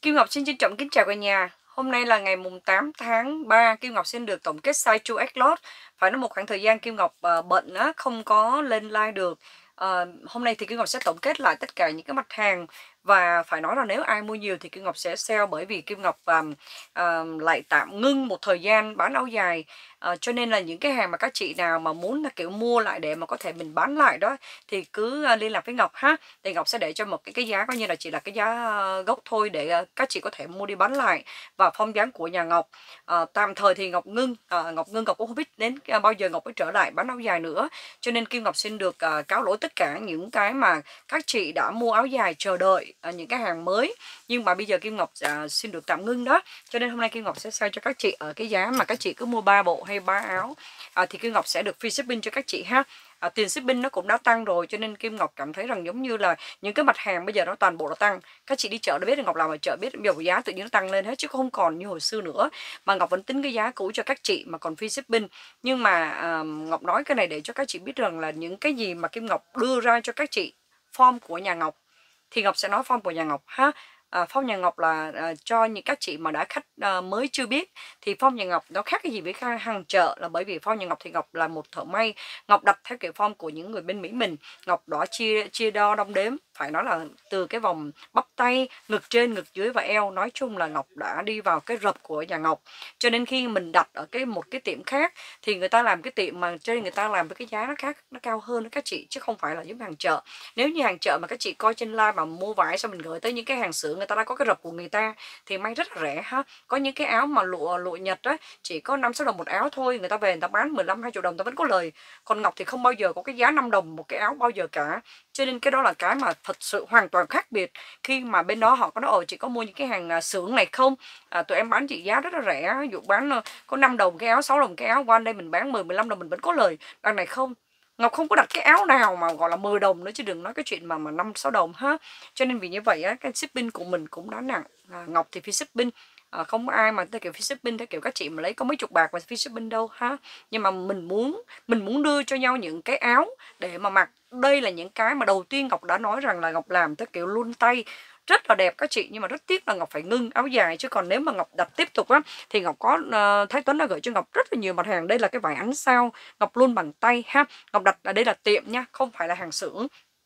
Kim Ngọc xin trân trọng kính chào cả nhà. Hôm nay là ngày mùng 8 tháng 3, Kim Ngọc xin được tổng kết size True X-Lot. Phải nói một khoảng thời gian Kim Ngọc bận á, không có lên live được. Hôm nay thì Kim Ngọc sẽ tổng kết lại tất cả những cái mặt hàng. Và phải nói là nếu ai mua nhiều thì Kim Ngọc sẽ sale, bởi vì Kim Ngọc lại tạm ngưng một thời gian bán áo dài. Cho nên là những cái hàng mà các chị nào mà muốn là kiểu mua lại để mà có thể mình bán lại đó thì cứ liên lạc với Ngọc ha. Thì Ngọc sẽ để cho một cái giá coi như là chỉ là cái giá gốc thôi, để các chị có thể mua đi bán lại. Và phong dáng của nhà Ngọc tạm thời thì Ngọc ngưng, Ngọc cũng không biết đến bao giờ Ngọc mới trở lại bán áo dài nữa. Cho nên Kim Ngọc xin được cáo lỗi tất cả những cái mà các chị đã mua áo dài chờ đợi những cái hàng mới, nhưng mà bây giờ Kim Ngọc xin được tạm ngưng đó. Cho nên hôm nay Kim Ngọc sẽ sale cho các chị ở cái giá mà các chị cứ mua 3 bộ hay 3 áo thì Kim Ngọc sẽ được free shipping cho các chị ha. Tiền shipping nó cũng đã tăng rồi, cho nên Kim Ngọc cảm thấy rằng giống như là những cái mặt hàng bây giờ nó toàn bộ là tăng. Các chị đi chợ đã biết, Ngọc làm ở chợ biết bây giờ giá tự nhiên nó tăng lên hết, chứ không còn như hồi xưa nữa. Mà Ngọc vẫn tính cái giá cũ cho các chị mà còn free shipping. Nhưng mà Ngọc nói cái này để cho các chị biết rằng là những cái gì mà Kim Ngọc đưa ra cho các chị form của nhà Ngọc thì Ngọc sẽ nói form của nhà Ngọc ha. Form nhà Ngọc là cho những các chị mà đã khách mới chưa biết thì form nhà Ngọc nó khác cái gì với hàng chợ, là bởi vì form nhà Ngọc thì Ngọc là một thợ may. Ngọc đặt theo kiểu form của những người bên Mỹ mình. Ngọc đó chia đo đong đếm, phải nói là từ cái vòng bắp tay, ngực trên, ngực dưới và eo, nói chung là Ngọc đã đi vào cái rập của nhà Ngọc. Cho nên khi mình đặt ở một cái tiệm khác thì người ta làm cái tiệm mà trên người ta làm với cái giá nó khác, nó cao hơn các chị, chứ không phải là giống hàng chợ. Nếu như hàng chợ mà các chị coi trên live mà mua vải xong mình gửi tới những cái hàng xưởng, người ta đã có cái rập của người ta thì may rất là rẻ ha. Có những cái áo mà lụa Nhật á chỉ có 5-6 đồng một áo thôi, người ta về người ta bán 15-20 đồng ta vẫn có lời. Còn Ngọc thì không bao giờ có cái giá 5 đồng một cái áo bao giờ cả. Cho nên cái đó là cái mà thật sự hoàn toàn khác biệt. Khi mà bên đó họ có nói chị có mua những cái hàng xưởng này không, tụi em bán chị giá rất là rẻ, ví dụ bán có 5 đồng cái áo, 6 đồng cái áo, qua đây mình bán 10-15 đồng mình vẫn có lời. Đằng này không, Ngọc không có đặt cái áo nào mà gọi là 10 đồng nữa, chứ đừng nói cái chuyện mà 5-6 đồng ha. Cho nên vì như vậy á, cái shipping của mình cũng đã nặng. Ngọc thì free shipping, không có ai mà theo kiểu free shipping theo kiểu các chị mà lấy có mấy chục bạc mà free shipping đâu ha. Nhưng mà mình muốn đưa cho nhau những cái áo để mà mặc. Đây là những cái mà đầu tiên Ngọc đã nói rằng là Ngọc làm theo kiểu luôn tay rất là đẹp các chị, nhưng mà rất tiếc là Ngọc phải ngưng áo dài. Chứ còn nếu mà Ngọc đặt tiếp tục á thì Ngọc có Thái Tuấn đã gửi cho Ngọc rất là nhiều mặt hàng. Đây là cái vải ánh sao Ngọc luôn bằng tay ha. Ngọc đặt ở đây là tiệm nha, không phải là hàng xưởng.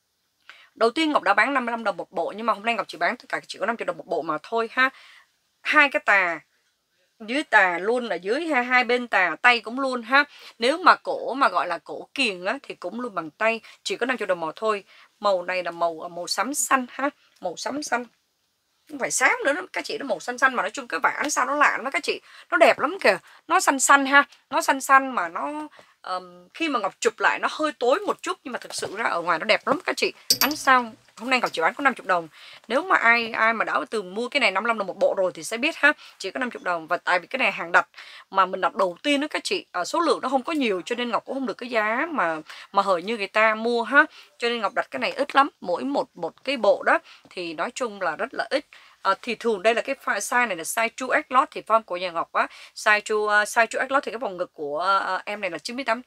Đầu tiên Ngọc đã bán 55 đồng một bộ, nhưng mà hôm nay Ngọc chỉ bán tất cả chỉ có 50 đồng một bộ mà thôi ha. Hai cái tà dưới tà luôn là dưới ha, hai bên tà tay cũng luôn ha. Nếu mà cổ mà gọi là cổ kiềng á thì cũng luôn bằng tay, chỉ có 50 đồng một thôi. Màu này là màu sẫm xanh ha, màu sẫm xanh, không phải xám nữa đó các chị, nó màu xanh xanh mà nói chung cái vải ánh sao nó lạ lắm các chị, nó đẹp lắm kìa. Nó xanh xanh ha, nó xanh xanh mà nó khi mà Ngọc chụp lại nó hơi tối một chút, nhưng mà thực sự ra ở ngoài nó đẹp lắm các chị. Ánh sao hôm nay Ngọc chỉ bán có 50 đồng. Nếu mà ai mà đã từng mua cái này 55 đồng một bộ rồi thì sẽ biết ha, chỉ có 50 đồng. Và tại vì cái này hàng đặt mà mình đặt đầu tiên đó các chị, số lượng nó không có nhiều, cho nên Ngọc cũng không được cái giá mà hời như người ta mua ha. Cho nên Ngọc đặt cái này ít lắm, mỗi một cái bộ đó thì nói chung là rất là ít. Thì thường đây là cái size này là size True X-Lot, thì form của nhà Ngọc á, size True X-Lot thì cái vòng ngực của em này là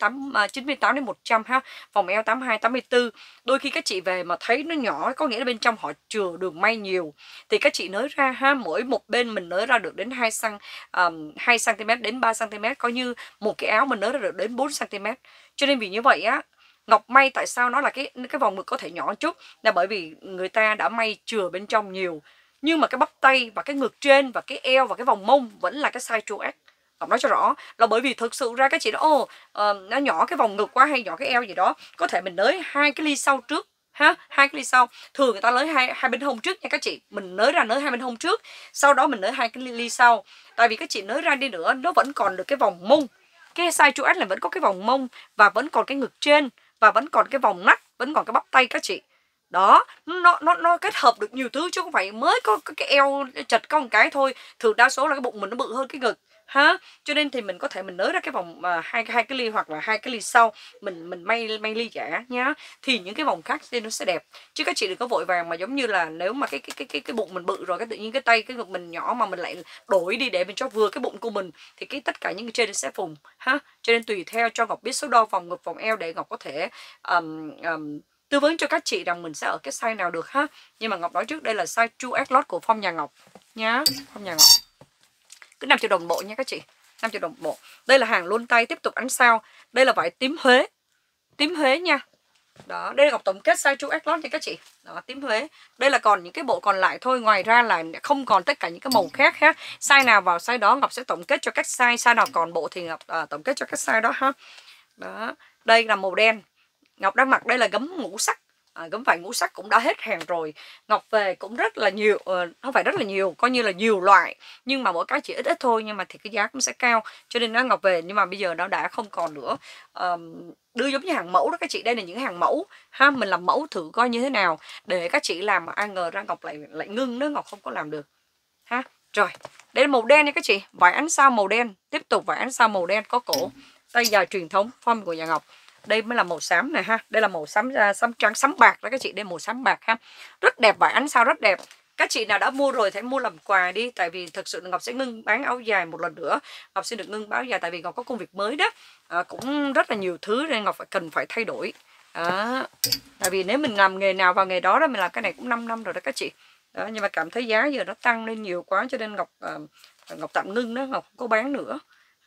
98 đến 100 ha, vòng eo 82 84. Đôi khi các chị về mà thấy nó nhỏ, có nghĩa là bên trong họ chừa đường may nhiều, thì các chị nới ra ha, mỗi một bên mình nới ra được đến 2 cm đến 3 cm, coi như một cái áo mình nới ra được đến 4 cm. Cho nên vì như vậy á, Ngọc may tại sao nó là cái vòng ngực có thể nhỏ chút, là bởi vì người ta đã may chừa bên trong nhiều. Nhưng mà cái bắp tay và cái ngực trên và cái eo và cái vòng mông vẫn là cái size True X. Ngọc nói cho rõ là bởi vì thực sự ra các chị đó nó nhỏ cái vòng ngực quá hay nhỏ cái eo gì đó, có thể mình nới 2 cái ly sau trước ha, 2 cái ly sau. Thường người ta nới hai bên hông trước nha các chị, mình nới 2 bên hông trước, sau đó mình nới 2 cái ly sau. Tại vì các chị nới ra đi nữa nó vẫn còn được cái vòng mông. Cái size True X là vẫn có cái vòng mông và vẫn còn cái ngực trên và vẫn còn cái vòng nách, vẫn còn cái bắp tay các chị. Đó, nó kết hợp được nhiều thứ chứ không phải mới có cái eo chật có một cái thôi. Thường đa số là cái bụng mình nó bự hơn cái ngực ha. Cho nên thì mình có thể mình nới ra cái vòng hai cái ly hoặc là 2 cái ly sau, mình may ly giả nhá, thì những cái vòng khác nên nó sẽ đẹp. Chứ các chị đừng có vội vàng mà giống như là nếu mà cái bụng mình bự rồi, cái tự nhiên cái tay cái ngực mình nhỏ mà mình lại đổi đi để mình cho vừa cái bụng của mình thì tất cả những cái trên nó sẽ phùng ha. Cho nên tùy theo cho Ngọc biết số đo vòng ngực vòng eo để Ngọc có thể tư vấn cho các chị rằng mình sẽ ở cái size nào được ha. Nhưng mà Ngọc nói trước đây là size True X-Lot của form nhà Ngọc nhá, form nhà Ngọc. Cứ 5 triệu đồng bộ nha các chị, 5 triệu đồng bộ. Đây là hàng luôn tay, tiếp tục ánh sao. Đây là vải tím Huế. Tím Huế nha. Đó, đây là Ngọc tổng kết size 2X nha các chị. Đó, tím Huế. Đây là còn những cái bộ còn lại thôi, ngoài ra là không còn tất cả những cái màu khác ha. Size nào vào size đó Ngọc sẽ tổng kết cho các size, size nào còn bộ thì Ngọc tổng kết cho các size đó ha. Đó, đây là màu đen. Ngọc đang mặc đây là gấm ngũ sắc. Gấm vải ngũ sắc cũng đã hết hàng rồi. Ngọc về cũng rất là nhiều, không phải rất là nhiều, coi như là nhiều loại, nhưng mà mỗi cái chỉ ít ít thôi, nhưng mà thì cái giá cũng sẽ cao, cho nên nó Ngọc về, nhưng mà bây giờ nó đã không còn nữa. Đưa giống như hàng mẫu đó các chị, đây là những hàng mẫu ha, mình làm mẫu thử coi như thế nào để các chị làm, mà ai ngờ ra Ngọc lại ngưng nữa, Ngọc không có làm được ha. Rồi, đây là màu đen nha các chị, vải ánh sao màu đen, tiếp tục vải ánh sao màu đen có cổ, tay dài truyền thống form của nhà Ngọc. Đây mới là màu xám này ha, đây là màu xám trắng, xám bạc đó các chị, đây màu xám bạc ha, rất đẹp, vải ánh sao rất đẹp. Các chị nào đã mua rồi thì mua làm quà đi, tại vì thực sự Ngọc sẽ ngưng bán áo dài một lần nữa. Ngọc sẽ được ngưng bán áo dài tại vì Ngọc có công việc mới đó, cũng rất là nhiều thứ nên Ngọc cần phải thay đổi. Tại vì nếu mình làm nghề nào vào nghề đó, mình làm cái này cũng 5 năm rồi đó các chị. Đó, nhưng mà cảm thấy giá giờ nó tăng lên nhiều quá cho nên Ngọc tạm ngưng đó, Ngọc không có bán nữa.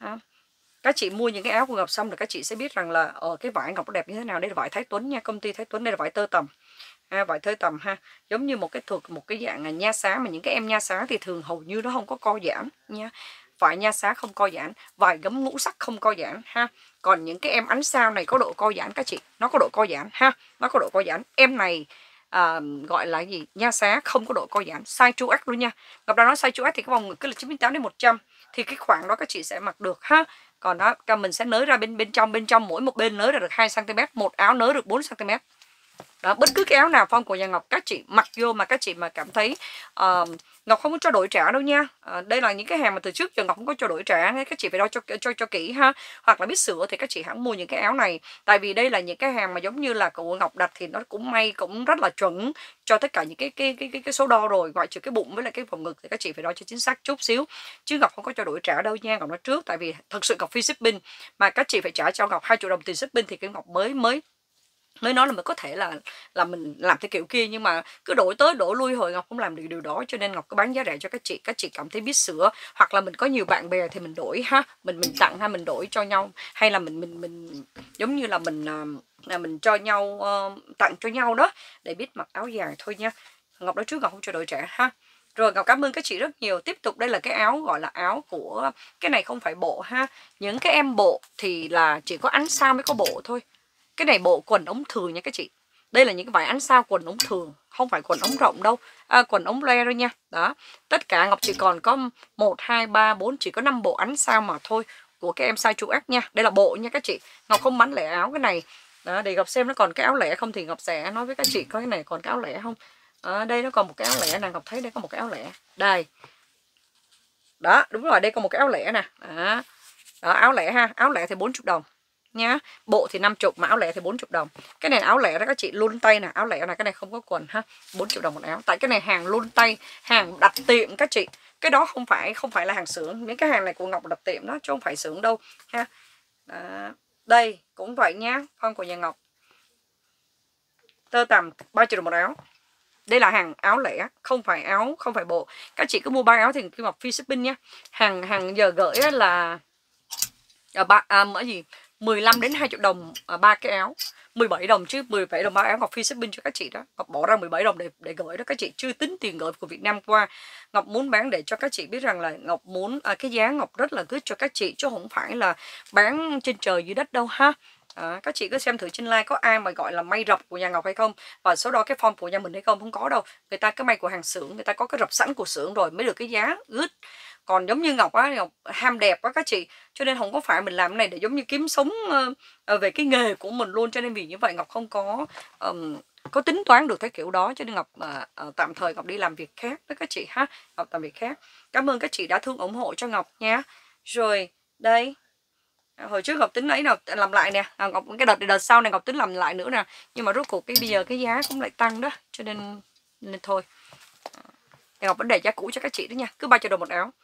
Các chị mua những cái áo của Ngọc xong rồi các chị sẽ biết rằng là cái vải Ngọc nó đẹp như thế nào. Đây là vải Thái Tuấn nha, công ty Thái Tuấn. Đây là vải tơ tằm vải tơ tằm ha, giống như một cái dạng nha xá, mà những cái em nha xá thì thường hầu như nó không có co giãn nha. Vải nha xá không co giãn, vải gấm ngũ sắc không co giãn ha. Còn những cái em ánh sao này có độ co giãn các chị, nó có độ co giãn ha, nó có độ co giãn. Em này gọi là gì, nha xá không có độ co giãn, size 2X luôn nha. Ngọc đã nói size 2X thì cái vòng ngực cứ là 98 đến 100 thì cái khoảng đó các chị sẽ mặc được ha. Còn đó mình sẽ nới ra bên trong mỗi một bên nới ra được 2 cm, một áo nới được 4 cm. Đó, bất cứ cái áo nào form của nhà Ngọc các chị mặc vô mà các chị mà cảm thấy Ngọc không có cho đổi trả đâu nha. Đây là những cái hàng mà từ trước giờ Ngọc không có cho đổi trả, nên các chị phải đo cho kỹ ha. Hoặc là biết sửa thì các chị hãng mua những cái áo này, tại vì đây là những cái hàng mà giống như là của Ngọc đặt thì nó cũng may cũng rất là chuẩn cho tất cả những cái số đo rồi, ngoại trừ cái bụng với lại cái vòng ngực thì các chị phải đo cho chính xác chút xíu, chứ Ngọc không có cho đổi trả đâu nha. Ngọc nói trước, tại vì thật sự Ngọc free shipping mà các chị phải trả cho Ngọc 2 triệu đồng tiền shipping thì cái Ngọc mới nói là mình có thể là mình làm theo kiểu kia, nhưng mà cứ đổi tới đổi lui hồi Ngọc không làm được điều đó, cho nên Ngọc có bán giá rẻ cho các chị cảm thấy biết sửa, hoặc là mình có nhiều bạn bè thì mình đổi ha, mình tặng ha, mình đổi cho nhau, hay là mình giống như là mình cho nhau tặng cho nhau đó để biết mặc áo dài thôi nha. Ngọc nói trước Ngọc không cho đổi trẻ ha. Rồi Ngọc cảm ơn các chị rất nhiều. Tiếp tục đây là cái áo gọi là áo của, cái này không phải bộ ha, những cái em bộ thì là chỉ có ánh sao mới có bộ thôi. Cái này bộ quần ống thường nha các chị. Đây là những cái vải ánh sao quần ống thường, không phải quần ống rộng đâu, quần ống le thôi nha. Đó, tất cả Ngọc chỉ còn có 1, 2, 3, 4, chỉ có 5 bộ ánh sao mà thôi, của các em size 2X nha. Đây là bộ nha các chị. Ngọc không bán lẻ áo cái này. Đó, để Ngọc xem nó còn cái áo lẻ không thì Ngọc sẽ nói với các chị có cái này còn cái áo lẻ không. Đây nó còn một cái áo lẻ nè, Ngọc thấy đây có một cái áo lẻ. Đây. Đó, đúng rồi, đây có một cái áo lẻ nè. Đó, áo lẻ ha, áo lẻ thì 40 đồng nhá. Bộ thì 50 mà áo lẻ thì 40 đồng. Cái này áo lẻ đó các chị, luôn tay nè, áo lẻ này, cái này không có quần ha, 40 đồng một áo. Tại cái này hàng luôn tay, hàng đặt tiệm các chị. Cái đó không phải là hàng xưởng, những cái hàng này của Ngọc đặt tiệm đó chứ không phải xưởng đâu ha. Đó. Đây cũng vậy nhá, form của nhà Ngọc. Tơ tằm 3 triệu đồng một áo. Đây là hàng áo lẻ, không phải bộ. Các chị cứ mua 3 áo thì Kim Ngọc free shipping nhá. Hàng giờ gửi là 15 đến 20 đồng 3 cái áo. 17 đồng chứ, 17 đồng 3 áo Ngọc free shipping cho các chị đó. Ngọc bỏ ra 17 đồng để gửi đó các chị, chưa tính tiền gửi của Việt Nam qua. Ngọc muốn bán để cho các chị biết rằng là Ngọc muốn cái giá Ngọc rất là good cho các chị, chứ không phải là bán trên trời dưới đất đâu ha. Các chị cứ xem thử trên live có ai mà gọi là may rập của nhà Ngọc hay không, và số đo cái form của nhà mình hay không. Không có đâu, người ta cái may của hàng xưởng, người ta có cái rập sẵn của xưởng rồi mới được cái giá good. Còn giống như Ngọc á, Ngọc ham đẹp quá các chị, cho nên không có phải mình làm cái này để giống như kiếm sống về cái nghề của mình luôn, cho nên vì như vậy Ngọc không có tính toán được cái kiểu đó, cho nên Ngọc tạm thời Ngọc đi làm việc khác với các chị ha. Ngọc làm việc khác. Cảm ơn các chị đã thương ủng hộ cho Ngọc nha. Rồi đây, hồi trước Ngọc tính ấy nào làm lại nè, Ngọc cái đợt sau này Ngọc tính làm lại nữa nè, nhưng mà rốt cuộc bây giờ cái giá cũng lại tăng đó, cho nên thôi Ngọc vẫn để giá cũ cho các chị đó nha, cứ 3 triệu đồng một áo.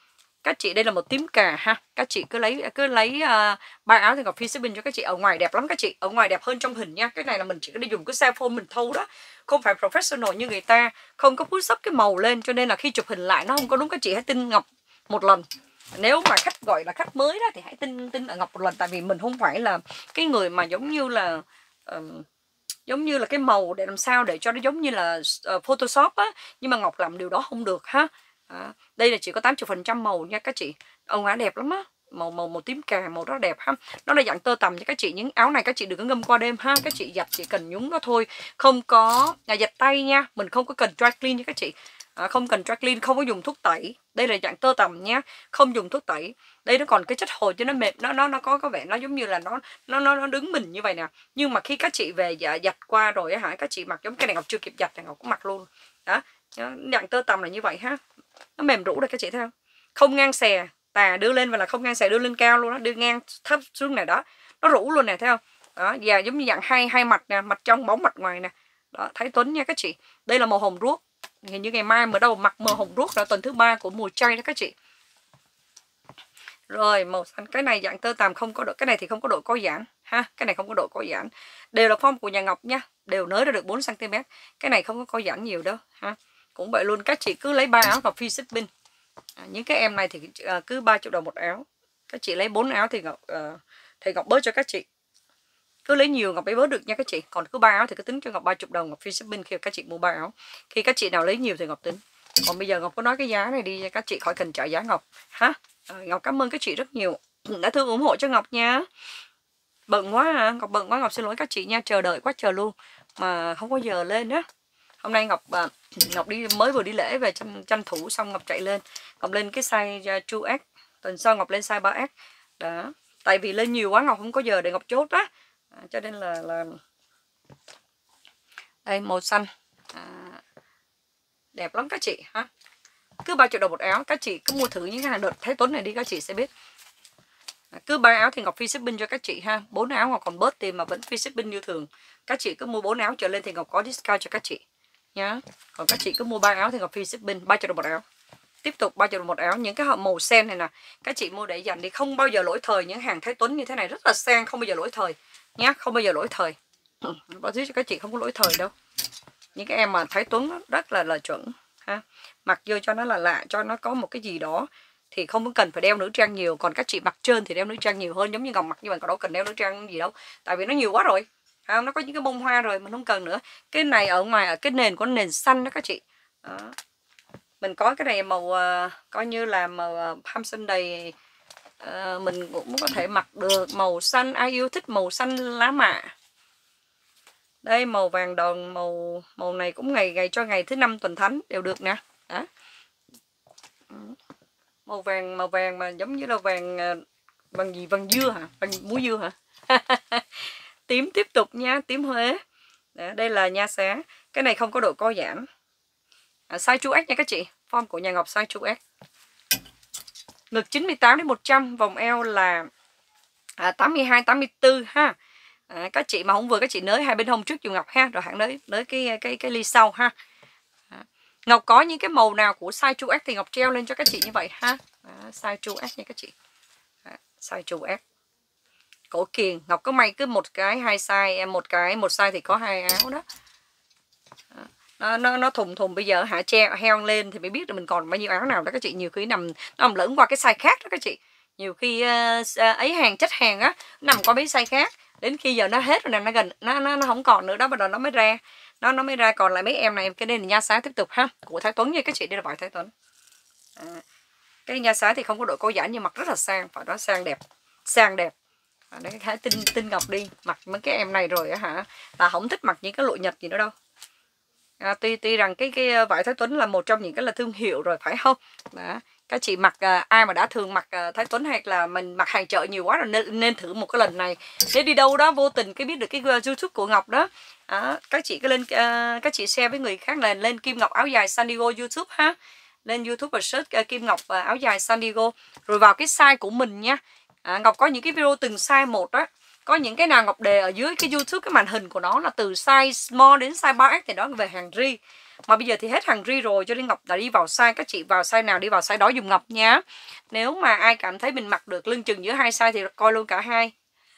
Các chị đây là một tím cà ha. Các chị cứ lấy 3 áo thì Ngọc free shipping cho các chị. Ở ngoài đẹp lắm các chị, ở ngoài đẹp hơn trong hình nha. Cái này là mình chỉ có đi dùng cái cell phone mình thâu đó, không phải professional như người ta, không có push up cái màu lên, cho nên là khi chụp hình lại nó không có đúng. Các chị hãy tin Ngọc một lần. Nếu mà khách gọi là khách mới đó thì hãy tin ở Ngọc một lần, tại vì mình không phải là cái người mà giống như là cái màu để làm sao để cho nó giống như là Photoshop á, nhưng mà Ngọc làm điều đó không được ha. Đây là chỉ có 80% màu nha các chị. Áo ngã đẹp lắm á, màu tím cà, màu rất đẹp ha. Nó là dạng tơ tằm cho các chị. Những áo này các chị đừng có ngâm qua đêm ha, các chị giặt chỉ cần nhúng nó thôi, không có giặt tay nha, mình không có cần dry clean nha các chị. Không cần dry clean, không có dùng thuốc tẩy. Đây là dạng tơ tằm nha, không dùng thuốc tẩy. Đây nó còn cái chất hồi cho nó mềm, nó có vẻ nó giống như là nó đứng mình như vậy nè. Nhưng mà khi các chị về giặt qua rồi á hả, các chị mặc giống cái này Ngọc chưa kịp giặt thì Ngọc cũng mặc luôn. Đó, dạng tơ tằm là như vậy ha. Nó mềm rũ đây các chị thấy không? Không ngang xè, tà đưa lên và là không ngang xè đưa lên cao luôn đó, đưa ngang thấp xuống này đó. Nó rũ luôn nè thấy không? Đó, và giống như dạng hai mặt nè, mặt trong bóng mặt ngoài nè. Đó, thấy Tuấn nha các chị. Đây là màu hồng ruốc. Hình như ngày mai mở đầu mặc màu hồng ruốc là tuần thứ 3 của mùa chay đó các chị. Rồi màu xanh, cái này dạng tơ tằm không có độ, cái này thì không có độ co giãn ha, cái này không có độ co giãn. Đều là form của nhà Ngọc nha, đều nới ra được 4 cm. Cái này không có co giãn nhiều đâu ha. Cũng vậy luôn, các chị cứ lấy 3 áo Ngọc free shipping. Những cái em này thì cứ 30 đồng một áo. Các chị lấy 4 áo thì Ngọc bớt cho các chị. Cứ lấy nhiều Ngọc mới bớt được nha các chị. Còn cứ 3 áo thì cứ tính cho Ngọc 30 đồng Ngọc free shipping khi các chị mua 3 áo. Khi các chị nào lấy nhiều thì Ngọc tính. Còn bây giờ Ngọc có nói cái giá này đi, các chị khỏi cần trả giá Ngọc ha. Ngọc cảm ơn các chị rất nhiều đã thương ủng hộ cho Ngọc nha. Bận quá à, Ngọc bận quá, Ngọc xin lỗi các chị nha, chờ đợi quá chờ luôn mà không có giờ lên á. Hôm nay Ngọc mới vừa đi lễ về, tranh thủ xong Ngọc chạy lên. Ngọc lên cái size 2X, tuần sau Ngọc lên size 3X. Đó, tại vì lên nhiều quá Ngọc không có giờ để Ngọc chốt á. Cho nên là đây màu xanh. Đẹp lắm các chị ha. Cứ 30 đồng một áo, các chị cứ mua thử những cái hàng đợt Thái Tuấn này đi, các chị sẽ biết. Cứ 3 áo thì Ngọc free shipping cho các chị ha. 4 áo Ngọc còn bớt tiền mà vẫn free shipping như thường. Các chị cứ mua 4 áo trở lên thì Ngọc có discount cho các chị nhá. Còn các chị cứ mua 3 áo thì Ngọc free shipping 30 đồng một áo. Tiếp tục 30 đồng một áo. Những cái màu sen này nè, các chị mua để dành đi, không bao giờ lỗi thời. Những hàng Thái Tuấn như thế này rất là sang, không bao giờ lỗi thời nhá, không bao giờ lỗi thời. Bảo chứ cho các chị không có lỗi thời đâu. Những cái em mà Thái Tuấn rất là chuẩn ha. Mặc vô cho nó là lạ, cho nó có một cái gì đó thì không có cần phải đeo nữ trang nhiều. Còn các chị mặc trơn thì đeo nữ trang nhiều hơn. Giống như Ngọc mặc như vậy còn đâu cần đeo nữ trang gì đâu, tại vì nó nhiều quá rồi. Nó có những cái bông hoa rồi mình không cần nữa. Cái này ở ngoài ở cái nền có nền xanh đó các chị. Đó. Mình có cái này màu coi như là màu Palm Sunday, mình cũng có thể mặc được màu xanh. Ai yêu thích màu xanh lá mạ. Đây màu vàng đòn, màu này cũng ngày cho ngày thứ 5 tuần thánh đều được nè. Đó. Màu vàng mà giống như là vàng gì, vàng dưa hả, vàng muối dưa hả? Tím tiếp tục nha, tím Huế. Đó, đây là nha xá. Cái này không có độ co giãn. Size 2X nha các chị. Form của nhà Ngọc size 2X. Ngực 98 đến 100, vòng eo là 82 84 ha. Các chị mà không vừa các chị nới hai bên hông trước dùm Ngọc ha, rồi hãng nới cái ly sau ha. Ngọc có những cái màu nào của size 2X thì Ngọc treo lên cho các chị như vậy ha. Size 2X nha các chị. Size 2X. Cổ kiềng Ngọc có may cứ một cái hai size, một size thì có 2 áo đó. Nó thùng bây giờ heo lên thì mới biết là mình còn bao nhiêu áo nào đó các chị. Nhiều khi nó nằm lẫn qua cái size khác đó các chị. Nhiều khi ấy hàng chất hàng á nằm qua mấy size khác, đến khi giờ nó hết rồi nè, nó gần nó không còn nữa đó, bắt đầu nó mới ra. Nó mới ra còn lại mấy em này. Cái đây là nha xá tiếp tục ha, của Thái Tuấn nha các chị. Đây là vải Thái Tuấn. Cái nha xá thì không có độ co giãn nhưng mặc rất là sang, phải đó, sang đẹp. Đấy, hãy tin Ngọc đi, mặc mấy cái em này rồi á hả, là không thích mặc những cái lụa Nhật gì nữa đâu. Tuy rằng cái vải Thái Tuấn là một trong những cái là thương hiệu rồi phải không? Đó. Các chị mặc ai mà đã thường mặc Thái Tuấn hoặc là mình mặc hàng chợ nhiều quá rồi nên thử một cái lần này. Nếu đi đâu đó vô tình cái biết được cái YouTube của Ngọc đó, các chị cứ lên các chị share với người khác là lên Kim Ngọc áo dài San Diego YouTube ha. Lên YouTube và search Kim Ngọc áo dài San Diego rồi vào cái size của mình nha. Ngọc có những cái video từng size một đó. Có những cái nào Ngọc đề ở dưới cái YouTube, cái màn hình của nó là từ size small đến size 3X thì đó về hàng ri. Mà bây giờ thì hết hàng ri rồi, cho nên Ngọc đã đi vào size, các chị vào size nào đi vào size đó dùm Ngọc nha. Nếu mà ai cảm thấy mình mặc được lưng chừng giữa hai size thì coi luôn cả hai.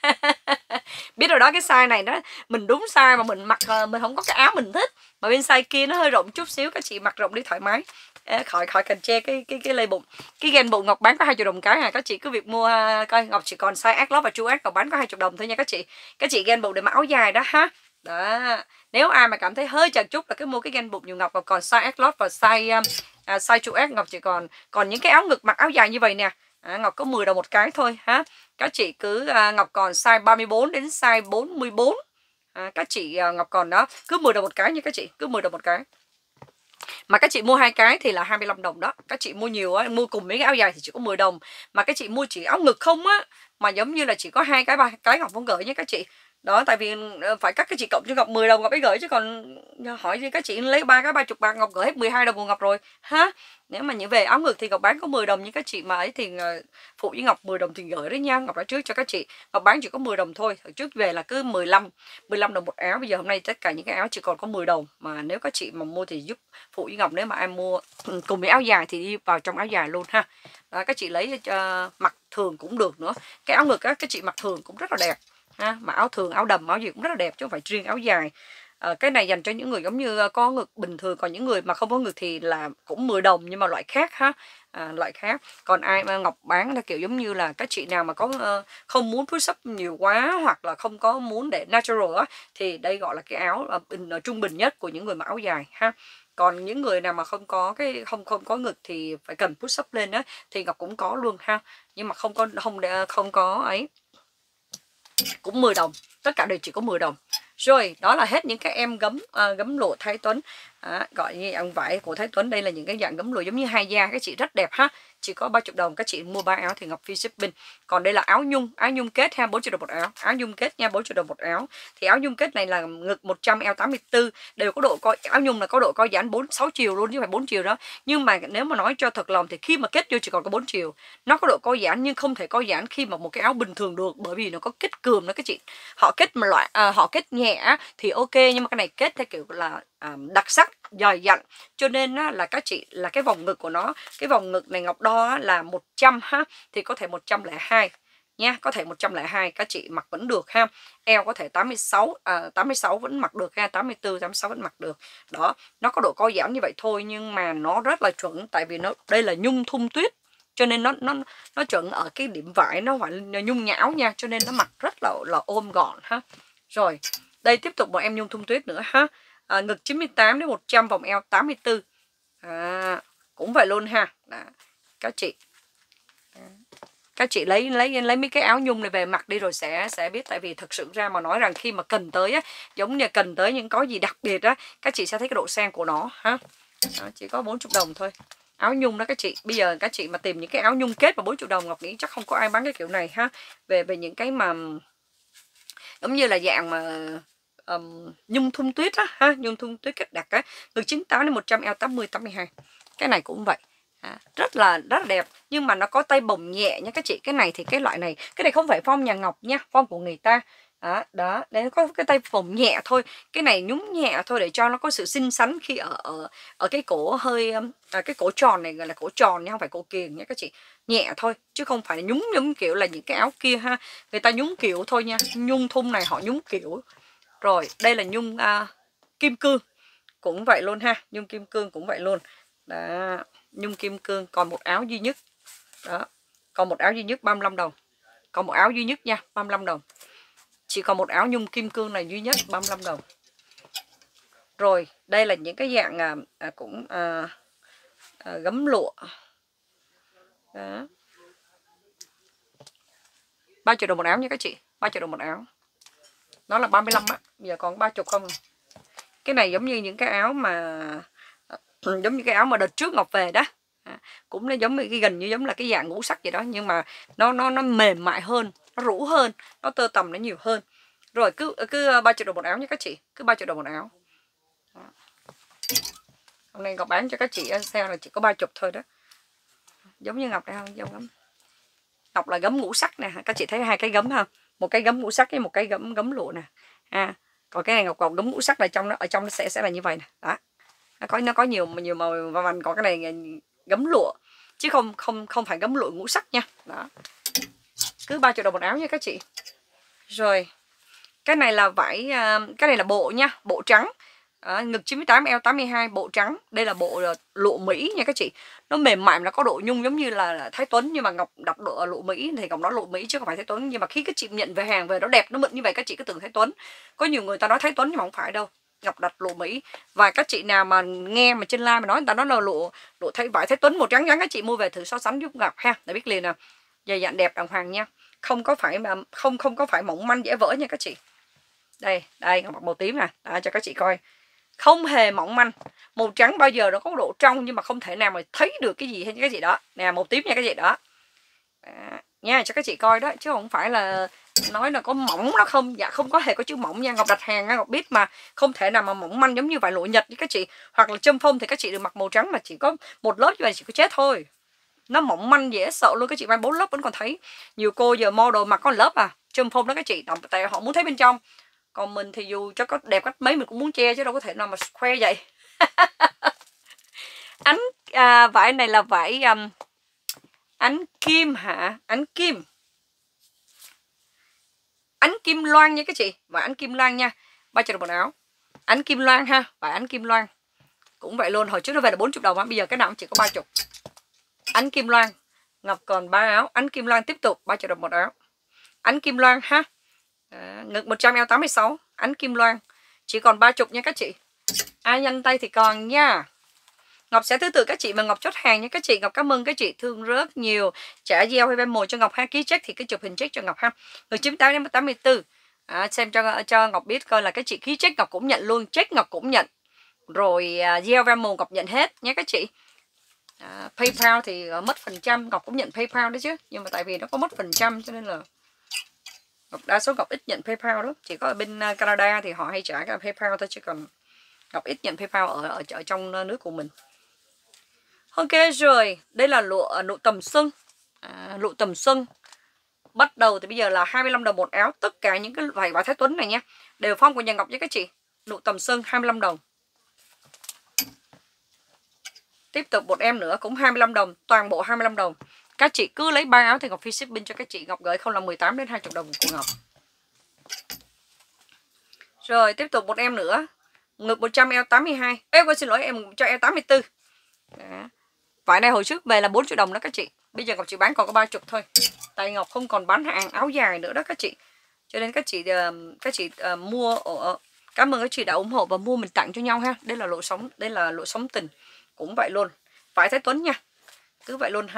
Biết rồi đó, cái size này đó mình đúng size mà mình mặc mình không có cái áo mình thích, mà bên size kia nó hơi rộng chút xíu, các chị mặc rộng đi thoải mái, khỏi cần che cái lây bụng. Cái gen bụng Ngọc bán có 20 đồng cái, các chị cứ việc mua coi. Ngọc chỉ còn size X và chu X, Ngọc bán có 20 đồng thôi nha các chị. Các chị gen bụng để mặc áo dài đó ha. Đó, nếu ai mà cảm thấy hơi chật chút là cứ mua cái gen bụng nhiều Ngọc còn size X và size chu X. Ngọc chỉ còn những cái áo ngực mặc áo dài như vậy nè, Ngọc có 10 đồng một cái thôi ha. Các chị cứ Ngọc còn size 34 đến size 44. Các chị Ngọc còn đó, cứ 10 đồng một cái nha các chị, cứ 10 đồng một cái. Mà các chị mua 2 cái thì là 25 đồng đó. Các chị mua nhiều á, mua cùng mấy cái áo dài thì chỉ có 10 đồng. Mà các chị mua chỉ áo ngực không á, mà giống như là chỉ có 2 cái 3 cái Ngọc không gửi nha các chị. Đó, tại vì phải các chị cộng cho Ngọc 10 đồng Ngọc mới gửi, chứ còn hỏi gì các chị lấy 3 cái 30 bạc Ngọc gửi hết 12 đồng của Ngọc rồi ha. Nếu mà những về áo ngực thì Ngọc bán có 10 đồng, nhưng các chị mà ấy thì phụ với Ngọc 10 đồng thì gửi đấy nha. Ngọc nói trước cho các chị, Ngọc bán chỉ có 10 đồng thôi. Hồi trước về là cứ 15 đồng một áo, bây giờ hôm nay tất cả những cái áo chỉ còn có 10 đồng. Mà nếu các chị mà mua thì giúp phụ với Ngọc, nếu mà ai mua cùng với áo dài thì đi vào trong áo dài luôn ha. Đó, các chị lấy mặc thường cũng được nữa. Cái áo ngực á, các chị mặc thường cũng rất là đẹp ha, mà áo thường, áo đầm, áo gì cũng rất là đẹp chứ không phải riêng áo dài. Cái này dành cho những người giống như có ngực bình thường, còn những người mà không có ngực thì là cũng 10 đồng nhưng mà loại khác ha. Loại khác. Còn ai mà Ngọc bán là kiểu giống như là các chị nào mà có không muốn push up nhiều quá, hoặc là không có muốn để natural á, thì đây gọi là cái áo trung bình nhất của những người mặc áo dài ha. Còn những người nào mà không có không có ngực thì phải cần push up lên á, thì Ngọc cũng có luôn ha, nhưng mà không có ấy, cũng 10 đồng. Tất cả đều chỉ có 10 đồng. Rồi, đó là hết những cái em gấm lụa Thái Tuấn. Gọi như ăn vải của Thái Tuấn. Đây là những cái dạng gấm lụa giống như hai da, các chị rất đẹp ha. Chỉ có 30 đồng, các chị mua 3 áo thì Ngọc free shipping. Còn đây là áo nhung kết ha, 40 đồng một áo. Áo nhung kết nha, 40 đồng một áo. Thì áo nhung kết này là ngực 100, eo 84, đều có độ co, áo nhung là có độ co giãn 6 chiều luôn chứ không phải 4 chiều đó. Nhưng mà nếu mà nói cho thật lòng thì khi mà kết vô chỉ còn có 4 chiều. Nó có độ co giãn nhưng không thể co giãn khi mà một cái áo bình thường được, bởi vì nó có kết cườm đó các chị. Họ kết mà họ kết nhẹ thì ok, nhưng mà cái này kết theo kiểu là đặc sắc, dày dặn, cho nên là các chị là cái vòng ngực của nó, cái vòng ngực này Ngọc đo là 100 ha, thì có thể 102 nha, có thể 102 các chị mặc vẫn được ha. Eo có thể 86 vẫn mặc được ha, 84, 86 vẫn mặc được. Đó, nó có độ co giãn như vậy thôi nhưng mà nó rất là chuẩn, tại vì đây là nhung thun tuyết, cho nên nó chuẩn ở cái điểm vải, nó phải nhung nhão nha, cho nên nó mặc rất là ôm gọn ha. Rồi, đây tiếp tục một em nhung thun tuyết nữa ha. Ngực 98 đến 100, vòng eo 84. Cũng vậy luôn ha. Đó, các chị. Các chị lấy mấy cái áo nhung này về mặc đi rồi sẽ biết, tại vì thực sự ra mà nói rằng khi mà cần tới á, giống như cần tới những có gì đặc biệt á, các chị sẽ thấy cái độ sang của nó ha. Đó, chỉ có 40 đồng thôi. Áo nhung đó các chị. Bây giờ các chị mà tìm những cái áo nhung kết mà 40 đồng, Ngọc nghĩ chắc không có ai bán cái kiểu này ha. Về những cái mà giống như là dạng mà nhung thun tuyết á ha, nhung thun tuyết kết đặc á, ngực 98 đến 100, eo 80, 82. Cái này cũng vậy. Rất là đẹp, nhưng mà nó có tay bồng nhẹ nha các chị. Cái này thì cái loại này, cái này không phải form nhà Ngọc nha, form của người ta. Đó, đấy, có cái tay bồng nhẹ thôi, cái này nhúng nhẹ thôi để cho nó có sự xinh xắn khi ở cái cổ hơi cái cổ tròn này, gọi là cổ tròn nha, không phải cổ kiềng nha các chị. Nhẹ thôi chứ không phải nhúng giống kiểu là những cái áo kia ha, người ta nhúng kiểu thôi nha. Nhung thun này họ nhúng kiểu. Rồi, đây là nhung kim cương cũng vậy luôn ha, nhung kim cương cũng vậy luôn. Đó, nhung kim cương còn một áo duy nhất. Đó, còn một áo duy nhất 35 đồng. Còn một áo duy nhất nha, 35 đồng. Chỉ còn một áo nhung kim cương này duy nhất, 35 đồng. Rồi, đây là những cái dạng cũng gấm lụa. Đó. 30 đồng một áo nha các chị, 30 đồng một áo. Nó là 35 á, giờ còn 30 không. Cái này giống như những cái áo mà giống như cái áo mà đợt trước Ngọc về đó. Cũng nó giống như cái gần như giống là cái dạng ngũ sắc vậy đó, nhưng mà nó mềm mại hơn, nó rũ hơn, nó tơ tằm nó nhiều hơn. Rồi cứ 30 đồng một áo nha các chị, cứ 30 đồng một áo. Đó. Hôm nay Ngọc bán cho các chị sale là chỉ có 30 thôi đó. Giống như Ngọc đây không? Giống lắm. Ngọc là gấm ngũ sắc nè, các chị thấy hai cái gấm không? Một cái gấm ngũ sắc với một cái gấm lụa nè. Còn cái này Ngọc còn gấm ngũ sắc là ở trong nó sẽ là như vậy nè. Đó. nó có nhiều màu vàng, có cái này gấm lụa chứ không phải gấm lụa ngũ sắc nha. Đó, cứ 3 triệu đồng một áo nha các chị. Rồi cái này là vải, cái này là bộ nha, bộ trắng. Ngực 98, eo 82, bộ trắng. Đây là bộ lụa Mỹ nha các chị. Nó mềm mại, nó có độ nhung giống như là Thái Tuấn, nhưng mà Ngọc đọc độ lụa Mỹ thì Ngọc nói lụa Mỹ chứ không phải Thái Tuấn. Nhưng mà khi các chị nhận về hàng về nó đẹp, nó mịn như vậy các chị cứ tưởng Thái Tuấn. Có nhiều người ta nói Thái Tuấn nhưng mà không phải đâu, Ngọc đặt lụa Mỹ. Và các chị nào mà nghe mà trên live mà nói người ta nói là lụa vải Thái Tuấn màu trắng trắng, các chị mua về thử so sánh giúp Ngọc ha, để biết liền nào. Dày dặn đẹp đàng hoàng nha, không có phải mà không có phải mỏng manh dễ vỡ nha các chị. Đây Ngọc mặc màu tím nè, cho các chị coi, không hề mỏng manh. Màu trắng bao giờ nó có độ trong nhưng mà không thể nào mà thấy được cái gì hay cái gì đó nè. Màu tím nha các chị đó, nha, cho các chị coi đó, chứ không phải là nói là có mỏng nó không. Dạ không có hề có chữ mỏng nha. Ngọc đặt hàng Ngọc biết mà, không thể nào mà mỏng manh giống như vải lụa Nhật với các chị, hoặc là châm phong thì các chị được mặc màu trắng mà chỉ có một lớp như vậy chỉ có chết thôi. Nó mỏng manh dễ sợ luôn, các chị may 4 lớp vẫn còn thấy. Nhiều cô giờ model mặc có lớp châm phong đó các chị, tại họ muốn thấy bên trong. Còn mình thì dù cho có đẹp cách mấy mình cũng muốn che chứ đâu có thể nào mà khoe vậy. Vải này là vải ánh kim hả? Ánh kim loan nha các chị. Vải ánh kim loan nha, 3 triệu đồng một áo. Ánh kim loan ha, vải ánh kim loan cũng vậy luôn. Hồi trước nó về là 40 đồng á, bây giờ cái nào cũng chỉ có 30. Ánh kim loan, Ngọc còn 3 áo ánh kim loan tiếp tục 3 triệu đồng một áo. Ánh kim loan ha. Ngực 100, eo 86, ánh kim loan chỉ còn 30 nha các chị. Ai nhanh tay thì còn nha. Ngọc sẽ thứ tự các chị mà Ngọc chốt hàng nha các chị. Ngọc cảm ơn các chị thương rất nhiều. Trả gieo hay bên mồi cho Ngọc ha, ký check thì cứ chụp hình check cho Ngọc ha. Ngực 98 đến 84. Xem cho Ngọc biết coi là các chị ký check Ngọc cũng nhận luôn, check Ngọc cũng nhận. Rồi gieo van mồi Ngọc nhận hết nhé các chị. PayPal thì mất phần trăm, Ngọc cũng nhận PayPal đấy chứ, nhưng mà tại vì nó có mất phần trăm cho nên là Ngọc đa số Ngọc ít nhận PayPal đó. Chỉ có ở bên Canada thì họ hay trả cái PayPal thôi, chứ còn Ngọc ít nhận PayPal ở trong nước của mình. Ok rồi, đây là lụa tầm xuân. Lụa tầm xuân bắt đầu thì bây giờ là 25 đồng một áo. Tất cả những cái vải Thái Tuấn này nha đều phong của nhà Ngọc với các chị. Lụa tầm xuân 25 đồng. Tiếp tục một em nữa cũng 25 đồng, toàn bộ 25 đồng. Các chị cứ lấy 3 áo thì Ngọc free shipping cho các chị. Ngọc gửi không là 18 đến 20 đồng của Ngọc. Rồi tiếp tục một em nữa. Ngực 100, eo 82. Xin lỗi em cho eo 84. Đó. Vải này hồi trước về là 4 triệu đồng đó các chị. Bây giờ Ngọc chỉ bán còn có 30 thôi. Tại Ngọc không còn bán hàng áo dài nữa đó các chị. Cho nên các chị mua. Cảm ơn các chị đã ủng hộ và mua mình tặng cho nhau ha. Đây là lụa sống tình. Cũng vậy luôn. Vải Thái Tuấn nha. Cứ vậy luôn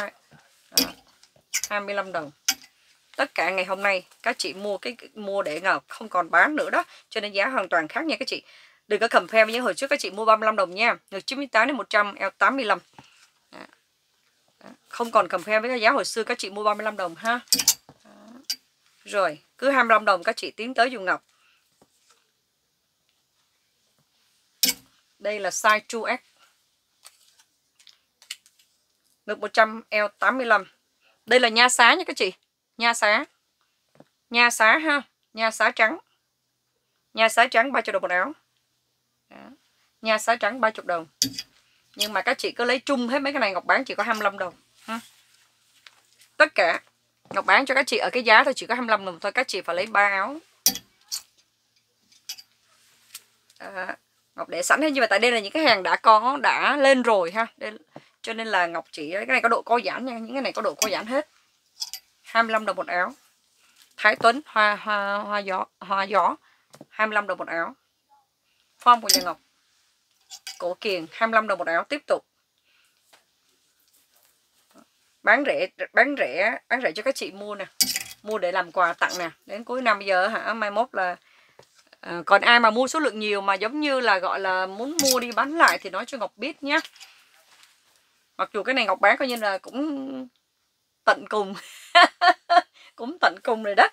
25 đồng. Tất cả ngày hôm nay các chị mua để Ngọc không còn bán nữa đó, cho nên giá hoàn toàn khác nha các chị. Đừng có compare với những hồi trước các chị mua 35 đồng nha. Ngực 98 đến 100, eo 85. Đó. Không còn compare với cái giá hồi xưa các chị mua 35 đồng ha. Đó. Rồi, cứ 25 đồng các chị tiến tới dùng Ngọc. Đây là size 2X. Ngực 100, eo 85. Đây là nha xá nha các chị. Nha xá ha. Nha xá trắng. Nha xá trắng 30 đồng một áo. Đó. Nha xá trắng 30 đồng. Nhưng mà các chị cứ lấy chung hết mấy cái này Ngọc bán chỉ có 25 đồng ha. Tất cả Ngọc bán cho các chị ở cái giá thôi chỉ có 25 đồng thôi. Các chị phải lấy 3 áo. Ngọc để sẵn hết, nhưng mà tại đây là những cái hàng đã lên rồi ha. Đây, cho nên là Ngọc chỉ cái này có độ co giãn nha, những cái này có độ co giãn hết. 25 đồng một áo. Thái Tuấn hoa gió 25 đồng một áo. Form của nhà Ngọc. Cổ kiềng 25 đồng một áo. Tiếp tục bán rẻ cho các chị mua nè, mua để làm quà tặng nè. Đến cuối năm bây giờ mai mốt là còn ai mà mua số lượng nhiều mà giống như là gọi là muốn mua đi bán lại thì nói cho Ngọc biết nhé. Mặc dù cái này Ngọc bán coi như là cũng tận cùng cũng tận cùng rồi đó.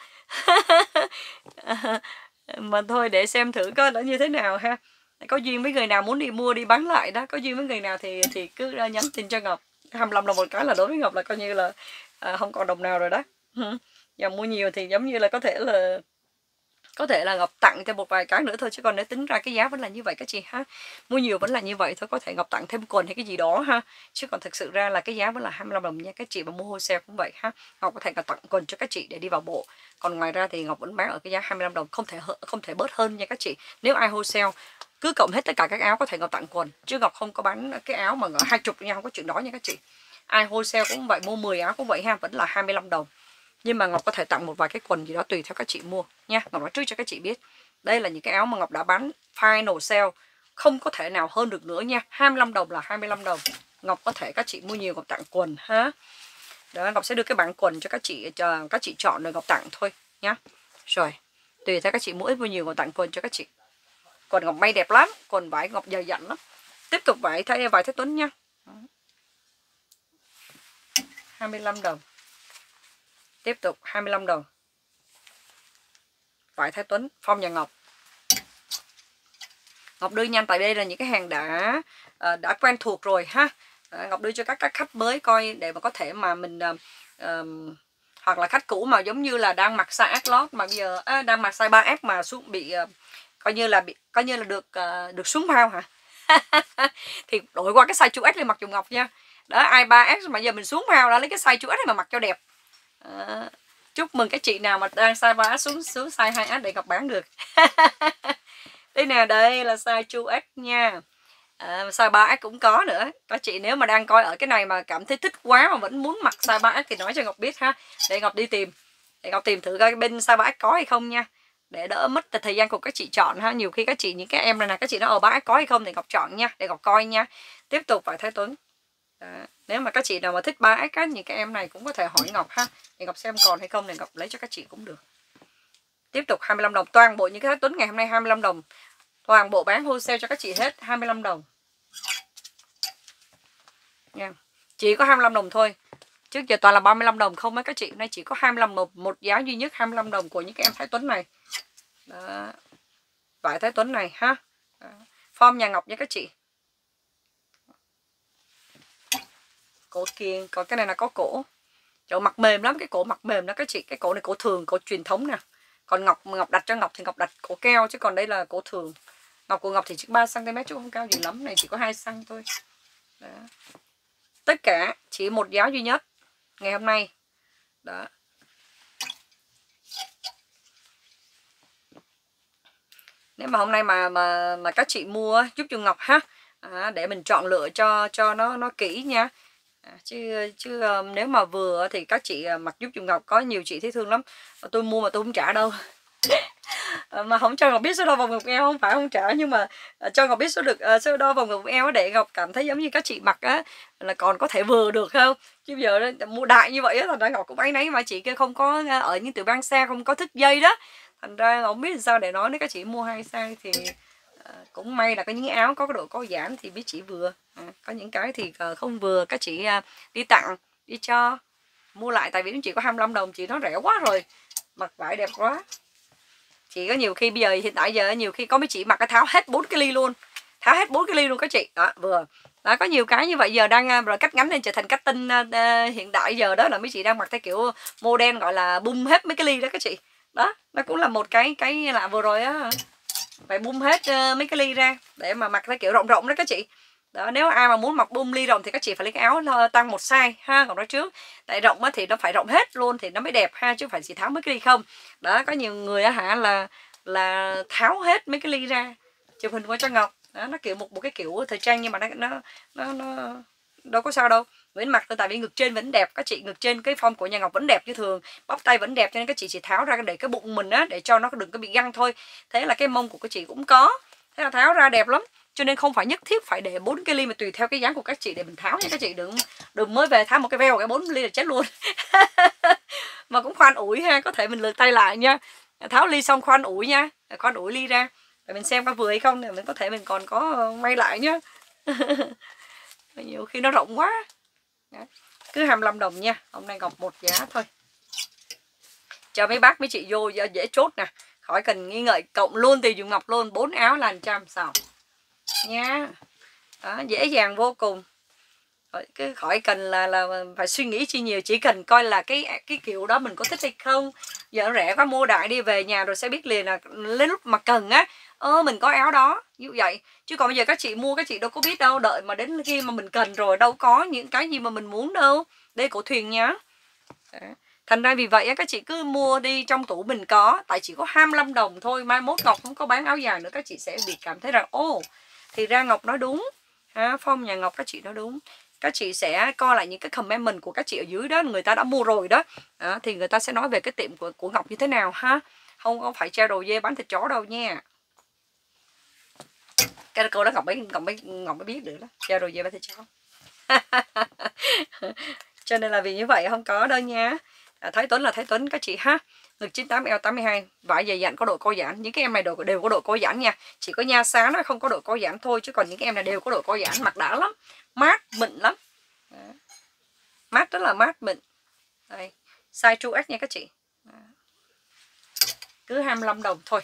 Mà thôi để xem thử coi nó như thế nào ha. Có duyên với người nào muốn đi mua đi bán lại đó, có duyên với người nào thì cứ nhắn tin cho Ngọc. 25 đồng một cái là đối với Ngọc là coi như là không còn đồng nào rồi đó. Giờ mua nhiều thì giống như là có thể là Có thể là Ngọc tặng thêm một vài cái nữa thôi, chứ còn nếu tính ra cái giá vẫn là như vậy các chị ha. Mua nhiều vẫn là như vậy thôi, có thể Ngọc tặng thêm quần hay cái gì đó ha. Chứ còn thực sự ra là cái giá vẫn là 25 đồng nha các chị, mà mua wholesale cũng vậy ha. Ngọc có thể là tặng quần cho các chị để đi vào bộ. Còn ngoài ra thì Ngọc vẫn bán ở cái giá 25 đồng, không thể bớt hơn nha các chị. Nếu ai wholesale cứ cộng hết tất cả các áo có thể Ngọc tặng quần, chứ Ngọc không có bán cái áo mà 20 nha, không có chuyện đó nha các chị. Ai wholesale cũng vậy, mua 10 áo cũng vậy ha, vẫn là 25 đồng. Nhưng mà Ngọc có thể tặng một vài cái quần gì đó tùy theo các chị mua nha. Ngọc nói trước cho các chị biết. Đây là những cái áo mà Ngọc đã bán final sale, không có thể nào hơn được nữa nha. 25 đồng là 25 đồng. Ngọc có thể các chị mua nhiều Ngọc tặng quần ha. Đó, Ngọc sẽ đưa cái bảng quần cho các chị chọn rồi Ngọc tặng thôi nhá. Rồi, tùy theo các chị mua ít mua nhiều Ngọc tặng quần cho các chị. Quần Ngọc may đẹp lắm, quần vải Ngọc dày dặn lắm. Tiếp tục vải Thái Tuấn nha. 25 đồng. Tiếp tục 25 đồng. Vải Thái Tuấn, form nhà Ngọc. Ngọc đưa nhanh tại đây là những cái hàng đã quen thuộc rồi ha. Ngọc đưa cho các khách mới coi để mà có thể mà mình hoặc là khách cũ mà giống như là đang mặc size X-Lot mà bây giờ đang mặc size 3F mà xuống bị coi như là được xuống phao hả? Thì đổi qua cái size chu X lên mặc dùm Ngọc nha. Đó, ai 3X mà giờ mình xuống phao đã lấy cái size chu X mà mặc cho đẹp. Chúc mừng các chị nào mà đang size 3 xuống size 2S để Ngọc bán được. Đây nè, đây là size chu X nha. Size 3X cũng có nữa. Các chị nếu mà đang coi ở cái này mà cảm thấy thích quá mà vẫn muốn mặc size 3X thì nói cho Ngọc biết ha. Để Ngọc đi tìm. Để Ngọc tìm thử coi bên size 3X có hay không nha. Để đỡ mất thời gian của các chị chọn ha. Nhiều khi các chị, những cái em này nè, các chị nói 3X có hay không thì Ngọc chọn nha. Để Ngọc coi nha. Tiếp tục vải Thái Tuấn. Đó. Nếu mà các chị nào mà thích 3X á, những cái em này cũng có thể hỏi Ngọc ha. Để Ngọc xem còn hay không để Ngọc lấy cho các chị cũng được. Tiếp tục 25 đồng. Toàn bộ những cái Thái Tuấn ngày hôm nay 25 đồng. Toàn bộ bán wholesale cho các chị hết 25 đồng nha. Chỉ có 25 đồng thôi. Trước giờ toàn là 35 đồng không mấy các chị. Nay chỉ có 25 một giá duy nhất 25 đồng của những cái em Thái Tuấn này. Đó. Vải Thái Tuấn này ha. Đó. Form nhà Ngọc nha các chị. Cổ kiềng, còn cái này là có cổ. Trời, mặt mềm lắm, cái cổ mặt mềm đó các chị. Cái cổ này cổ thường, cổ truyền thống nè. Còn Ngọc đặt cho Ngọc thì Ngọc đặt cổ keo, chứ còn đây là cổ thường. Ngọc của Ngọc thì chỉ 3cm chứ không cao gì lắm, này chỉ có 2cm thôi. Đó. Tất cả chỉ một giá duy nhất ngày hôm nay. Đó. Nếu mà hôm nay mà các chị mua giúp cho Ngọc ha. Để mình chọn lựa cho nó kỹ nha. Chứ nếu mà vừa thì các chị mặc giúp cho Ngọc, có nhiều chị thấy thương lắm. Tôi mua mà tôi không trả đâu. Mà không cho Ngọc biết số đo vòng ngực eo, không phải không trả, nhưng mà cho Ngọc biết số đo vòng ngực eo để Ngọc cảm thấy giống như các chị mặc á là còn có thể vừa được không. Chứ giờ mua đại như vậy á, thành ra Ngọc cũng áy náy, mà chị kia không có ở những tiểu bang xa, không có thắt dây đó, thành ra Ngọc không biết sao để nói. Nếu các chị mua 2 size thì cũng may là có những áo có cái độ co giãn thì biết chỉ vừa, có những cái thì không vừa các chị đi tặng, đi cho mua lại, tại vì chỉ có 25 đồng chị nó rẻ quá rồi, mặc vải đẹp quá. Chị có nhiều khi bây giờ hiện tại giờ nhiều khi có mấy chị mặc cái tháo hết 4 cái ly luôn, tháo hết 4 cái ly luôn các chị. Đó, vừa đó, có nhiều cái như vậy giờ đang rồi cắt ngắn lên trở thành cách tinh hiện đại giờ đó, là mấy chị đang mặc theo kiểu model gọi là bung hết mấy cái ly đó các chị. Đó, nó cũng là một cái là vừa rồi á, phải bung hết mấy cái ly ra để mà mặc theo kiểu rộng rộng đó các chị. Đó, nếu ai mà muốn mặc bung ly rộng thì các chị phải lấy cái áo tăng một size ha. Còn nói trước tại rộng thì nó phải rộng hết luôn thì nó mới đẹp ha, chứ không phải chỉ tháo mấy cái ly không. Đó, có nhiều người á hả là tháo hết mấy cái ly ra chụp hình qua cho Ngọc. Đó, nó kiểu một cái kiểu thời trang, nhưng mà nó đâu có sao đâu, vẫn mặc thôi, tại vì ngực trên vẫn đẹp các chị. Ngực trên cái form của nhà Ngọc vẫn đẹp như thường, bắp tay vẫn đẹp, cho nên các chị chỉ tháo ra để cái bụng mình á, để cho nó đừng có bị găng thôi. Thế là cái mông của các chị cũng có, thế là tháo ra đẹp lắm. Cho nên không phải nhất thiết phải để 4 cái ly, mà tùy theo cái dáng của các chị để mình tháo nha các chị. Đừng mới về tháo một cái veo cái 4 ly là chết luôn. Mà cũng khoan ủi ha, có thể mình lượt tay lại nha, tháo ly xong khoan ủi nha, khoan ủi ly ra để mình xem có vừa hay không, để mình có thể mình còn có may lại nhá. Nhiều khi nó rộng quá. Đó. Cứ 25 đồng nha, hôm nay Ngọc một giá thôi, cho mấy bác mấy chị vô dễ chốt nè, khỏi cần nghi ngợi, cộng luôn thì dùng Ngọc luôn, 4 áo là 100 sao nha. Đó, dễ dàng vô cùng. Cứ khỏi cần là phải suy nghĩ chi nhiều, chỉ cần coi là cái kiểu đó mình có thích hay không. Giờ rẻ quá mua đại đi, về nhà rồi sẽ biết liền là đến lúc mà cần á, mình có áo đó, như vậy. Chứ còn bây giờ các chị mua các chị đâu có biết đâu, đợi mà đến khi mà mình cần rồi đâu có những cái gì mà mình muốn đâu. Đây Cổ Thuyền nhá. Thành ra vì vậy á, các chị cứ mua đi, trong tủ mình có, tại chỉ có 25 đồng thôi, mai mốt Ngọc không có bán áo dài nữa, các chị sẽ bị cảm thấy rằng ô, thì ra Ngọc nói đúng ha, Phong nhà Ngọc các chị nói đúng. Các chị sẽ coi lại những cái comment của các chị ở dưới đó, người ta đã mua rồi đó, thì người ta sẽ nói về cái tiệm của Ngọc như thế nào ha, không có phải treo đồ dê bán thịt chó đâu nha. Cái câu đó Ngọc mới biết được đó, treo đồ dê bán thịt chó. Cho nên là vì như vậy không có đâu nha. Thái Tuấn là Thái Tuấn các chị ha. Ngực 98 eo 82, vải dày dặn có độ co giãn. Những cái em này đều có độ co giãn nha. Chỉ có Nha Sáng nó không có độ co giãn thôi, chứ còn những cái em này đều có độ co giãn, mặc đã lắm, mát mịn lắm. Mát rất là mát mịn. Đây, size 2X nha các chị. Cứ 25 đồng thôi.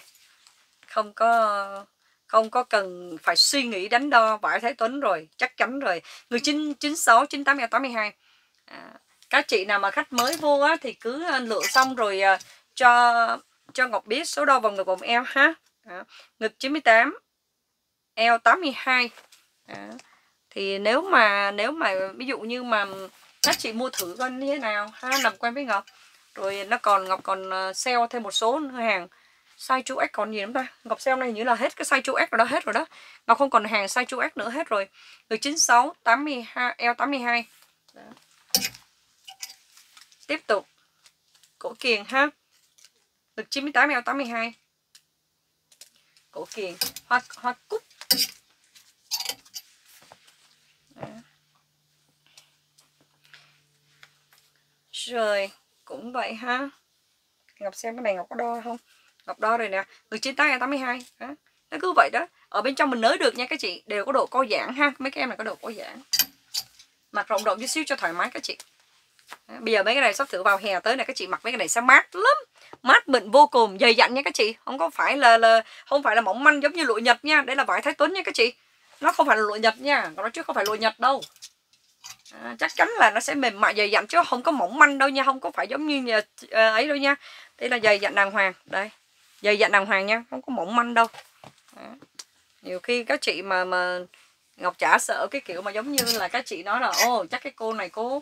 Không có cần phải suy nghĩ đánh đo, vải Thái Tuấn rồi, chắc chắn rồi. Người 96 98 eo 82. Các chị nào mà khách mới vô á, thì cứ lựa xong rồi cho Ngọc biết số đo vòng ngực vòng eo ha. Ngực 98 eo 82. Thì nếu mà ví dụ như mà các chị mua thử coi như thế nào ha, làm quen với Ngọc rồi Ngọc còn sale thêm một số hàng size 2X còn gì nữa ta. Ngọc sale này hình như là hết cái size 2X rồi đó, hết rồi đó. Ngọc không còn hàng size 2X nữa, hết rồi. Từ 96 82 eo 82. Đó. Tiếp tục Cổ Kiền ha. Ngực 98 eo 82. Cổ Kiền hoa cúc. Đó. Rồi cũng vậy ha. Ngọc xem cái này Ngọc có đo không? Ngọc đo rồi nè, ngực 98 eo 82. Đó. Nó cứ vậy đó. Ở bên trong mình nới được nha các chị, đều có độ co giãn ha. Mấy cái em này có độ co giãn. Mặc rộng rộng chút xíu cho thoải mái các chị. Đó. Bây giờ mấy cái này sắp thử vào hè tới này, các chị mặc mấy cái này sẽ mát lắm, mát mịn vô cùng, dày dặn nha các chị, không có phải là mỏng manh giống như lụa Nhật nha. Đây là vải Thái Tuấn nha các chị, nó không phải là lụa Nhật nha, còn nó chứ không phải lụa Nhật đâu. Chắc chắn là nó sẽ mềm mại dày dặn chứ không có mỏng manh đâu nha, không có phải giống như ấy đâu nha. Đây là dày dặn đàng hoàng, đây dày dặn đàng hoàng nha, không có mỏng manh đâu. Đó. Nhiều khi các chị mà Ngọc chả sợ cái kiểu mà giống như là các chị nói là ô chắc cái cô này cô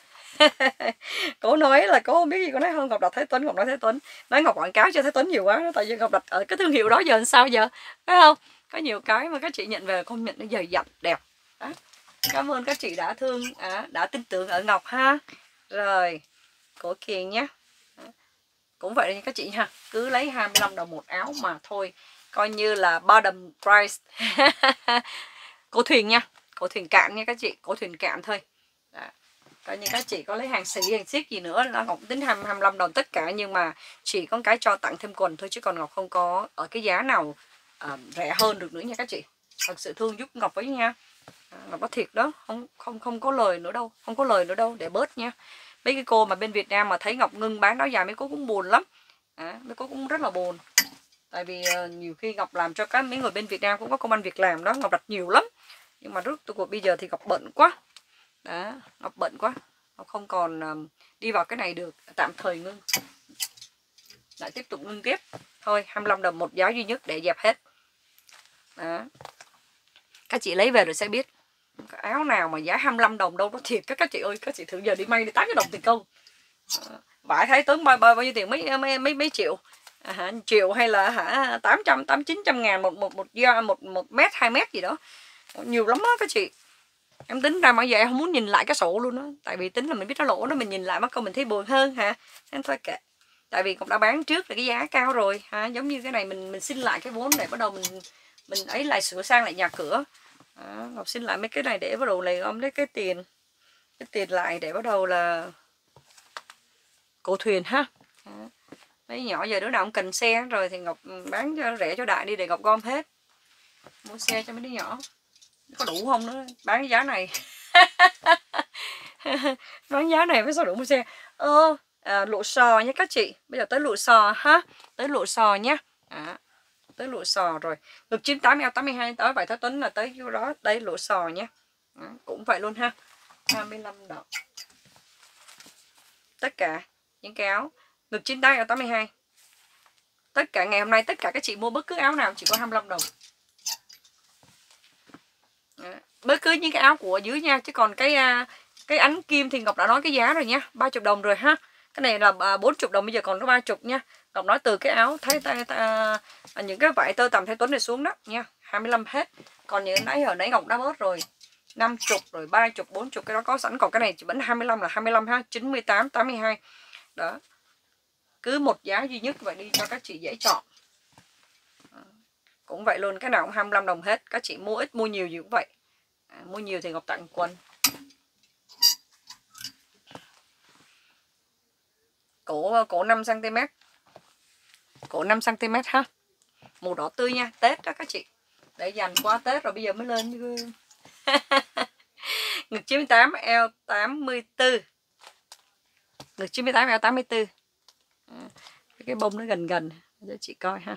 cô nói là cô không biết gì, cô nói không, Ngọc đặt Thái Tuấn, Ngọc nói Thái Tuấn, nói Ngọc quảng cáo cho Thái Tuấn nhiều quá, tại vì Ngọc đặt ở cái thương hiệu đó giờ làm sao giờ, phải không? Có nhiều cái mà các chị nhận về công nhận nó dày dặn đẹp. Đó. Cảm ơn các chị đã đã tin tưởng ở Ngọc ha. Rồi Cổ Kiền nhé, cũng vậy nha các chị ha, cứ lấy 25 đồng một áo mà thôi, coi như là bottom price. Cổ Thuyền nha, Cổ Thuyền cạn nha các chị, Cổ Thuyền cạn thôi. Đó. Coi như các chị có lấy hàng xỉ hàng ship gì nữa, nó Ngọc tính 25 đồng tất cả, nhưng mà chỉ có cái cho tặng thêm quần thôi, chứ còn Ngọc không có ở cái giá nào rẻ hơn được nữa nha các chị. Thật sự thương giúp Ngọc với nha. Ngọc có thiệt đó, không có lời nữa đâu, không có lời nữa đâu, để bớt nha. Mấy cái cô mà bên Việt Nam mà thấy Ngọc ngưng bán áo dài, mấy cô cũng buồn lắm. Mấy cô cũng rất là buồn. Tại vì nhiều khi Ngọc làm cho mấy người bên Việt Nam cũng có công ăn việc làm đó, Ngọc đặt nhiều lắm. Nhưng mà bây giờ thì Ngọc bận quá. Đó, Ngọc bận quá, Ngọc không còn đi vào cái này được, tạm thời ngưng. Lại tiếp tục ngưng tiếp. Thôi 25 đồng một giá duy nhất để dẹp hết. Đó. Các chị lấy về rồi sẽ biết. Cái áo nào mà giá 25 đồng đâu, nó thiệt các chị ơi, các chị thử giờ đi may đi 80 đồng tiền công. Vải Thái Tuấn bao nhiêu tiền, mấy triệu. Triệu hay là 800 900 ngàn một mét 2 mét gì đó, nhiều lắm á các chị. Em tính ra mà giờ em không muốn nhìn lại cái sổ luôn đó, tại vì tính là mình biết nó lỗ đó, mình nhìn lại mất công mình thấy buồn hơn hả. Nên thôi kệ, tại vì cũng đã bán trước là cái giá cao rồi ha. Giống như cái này mình xin lại cái vốn để bắt đầu mình ấy lại, sửa sang lại nhà cửa. Ngọc xin lại mấy cái này để bắt đầu này lấy cái tiền lại để bắt đầu là Cổ Thuyền ha. Mấy nhỏ giờ đứa nào cũng cần xe rồi thì Ngọc bán cho rẻ cho đại đi để Ngọc gom hết, mua xe cho mấy đứa nhỏ. Có đủ không nữa, bán cái giá này. Bán giá này mới sao đủ mua xe. Lụa sò nhé các chị. Bây giờ tới lụa sò ha. Tới lụa sò nhé. Tới lụa sò rồi. Ngực 98 eo 82 tới vải Thái Tuấn là tới vô đó. Đây lụa sò nhé. Cũng vậy luôn ha. 25 đồng. Tất cả những cái áo ngực 98 eo 82. Tất cả ngày hôm nay tất cả các chị mua bất cứ áo nào chỉ có 25 đồng. Bất cứ những cái áo của dưới nha, chứ còn cái ánh kim thì Ngọc đã nói cái giá rồi nha, 30 đồng rồi ha. Cái này là 40 đồng, bây giờ còn có 30 nha. Ngọc nói từ cái áo những cái vải tơ tằm Thái Tuấn này xuống đó nha, 25 hết. Còn những nãy hồi nãy Ngọc đã bớt rồi, 50 rồi 30, 40 cái đó có sẵn, còn cái này chỉ vẫn 25 là 25 ha, 98, 82. Đó. Cứ một giá duy nhất vậy đi cho các chị dễ chọn. Cũng vậy luôn, cái nào cũng 25 đồng hết. Các chị mua ít mua nhiều gì cũng vậy. Mua nhiều thì Ngọc tặng quần. Cổ 5 cm. Cổ 5 cm ha. Màu đỏ tươi nha, Tết đó các chị. Để dành qua Tết rồi bây giờ mới lên như ngực 98 eo 84. Ngực 98 eo 84. Cái bông nó gần gần cho chị coi ha.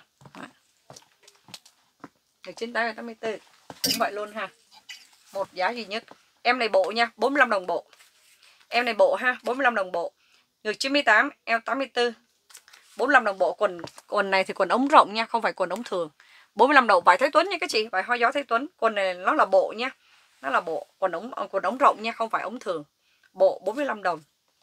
Ngực 98 eo 84. Cũng vậy luôn ha. Một giá duy nhất. Em này bộ nha, 45 đồng bộ. Em này bộ ha, 45 đồng bộ. Ngực 98 eo 84. 45 đồng bộ. Quần này thì quần ống rộng nha, không phải quần ống thường. 45 đồng, vải Thái Tuấn nha các chị, vải hoa gió Thái Tuấn. Quần này nó là bộ nha. Nó là bộ, quần ống rộng nha, không phải ống thường. Bộ 45 đồng.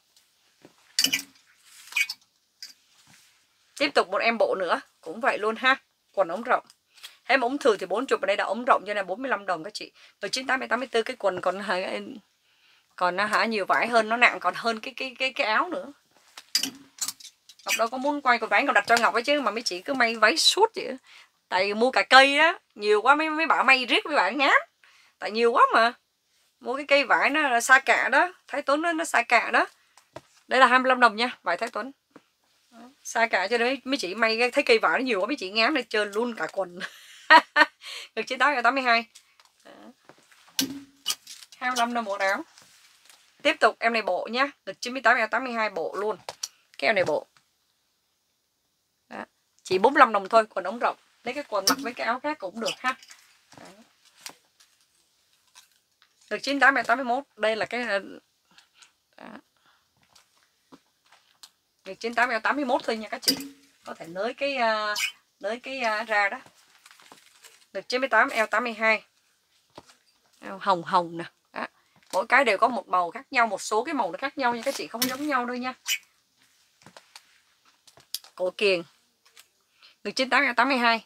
Tiếp tục một em bộ nữa, cũng vậy luôn ha. Quần ống rộng. Em ống thường thì 40, ở đây là ống rộng cho nên 45 đồng các chị. Rồi 98 84 cái quần còn nó nhiều vải hơn, nó nặng còn hơn cái áo nữa. Ngọc đâu có muốn quay con váy Ngọc đặt cho Ngọc ấy chứ, mà mấy chị cứ may váy suốt vậy. Tại mua cả cây á, nhiều quá mấy bà may riết mấy bà ngán. Tại nhiều quá mà. Mua cái cây vải nó xa cả đó, Thái Tuấn nó xa cả đó. Đây là 25 đồng nha, vải Thái Tuấn. Xa cả cho nên mấy chị may thấy cây vải nó nhiều quá mấy chị ngán để trơn luôn cả quần. Được 98 82. 25 đồng một áo. Tiếp tục em này bộ nhá, được 98 82 bộ luôn. Cái em này bộ. Đó. Chỉ 45 đồng thôi, quần ống rộng. Lấy cái quần mặc với cái áo khác cũng được ha. Đó. Được 98 81. Đây là cái đó. Được 98 81 thôi nha các chị. Có thể nới cái ra đó. Được 98 eo 82. Eo hồng hồng nè. Đó. Mỗi cái đều có một màu khác nhau, một số cái màu nó khác nhau nha các chị, không giống nhau đâu nha. Cổ kiềng. Được 98 eo 82.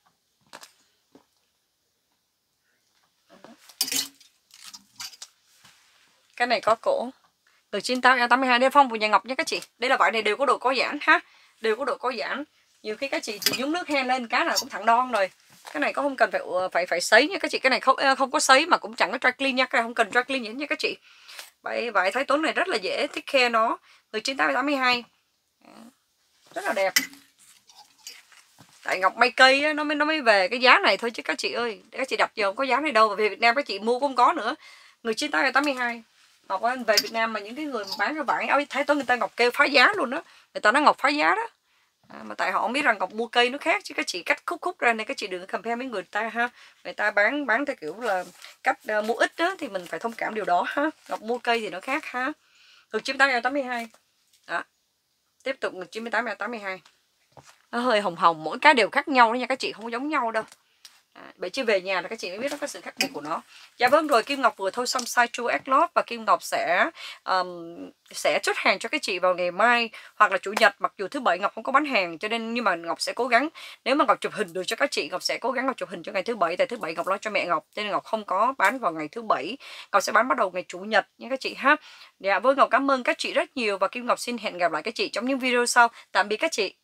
Cái này có cổ. Được 98 eo 82. Đây Phong của nhà Ngọc nha các chị. Đây là vải này đều có độ có giãn ha. Đều có độ có giãn. Nhiều khi các chị chỉ nhúng nước hen lên cái nào cũng thẳng đon rồi. Cái này có không cần phải sấy nha các chị. Cái này không có sấy mà cũng chẳng có dry clean nha. Cái này không cần dry clean gì nha các chị. Vải Thái Tuấn này rất là dễ take care nó. Từ 98 82. Rất là đẹp. Tại Ngọc may cây á, nó mới về cái giá này thôi chứ các chị ơi. Các chị đập giờ không có giá này đâu. Và về Việt Nam các chị mua cũng không có nữa. Người 98 82. Ngọc ơi, về Việt Nam mà những cái người mà bán cái vải áo Thái Tuấn người ta Ngọc kêu phá giá luôn đó. Người ta nói Ngọc phá giá đó. Mà tại họ không biết rằng Ngọc mua cây nó khác chứ các chị cắt khúc ra này, các chị đừng compare với người ta ha. Người ta bán theo kiểu là cách mua ít đó thì mình phải thông cảm điều đó ha. Ngọc mua cây thì nó khác ha. Ngực 98 82. Đó. Tiếp tục ngực 98 82. Nó hơi hồng hồng, mỗi cái đều khác nhau đó nha các chị, không giống nhau đâu. Bởi chứ về nhà là các chị mới biết nó có sự khác biệt của nó. Dạ vâng rồi, Kim Ngọc vừa thôi xong size 2X và Kim Ngọc sẽ chốt hàng cho các chị vào ngày mai hoặc là chủ nhật, mặc dù thứ bảy Ngọc không có bán hàng cho nên, nhưng mà Ngọc sẽ cố gắng, nếu mà Ngọc chụp hình được cho các chị Ngọc sẽ cố gắng Ngọc chụp hình cho ngày thứ bảy, tại thứ bảy Ngọc lo cho mẹ Ngọc cho nên Ngọc không có bán vào ngày thứ bảy, Ngọc sẽ bán bắt đầu ngày chủ nhật nha các chị ha. Dạ vâng, Ngọc cảm ơn các chị rất nhiều và Kim Ngọc xin hẹn gặp lại các chị trong những video sau. Tạm biệt các chị.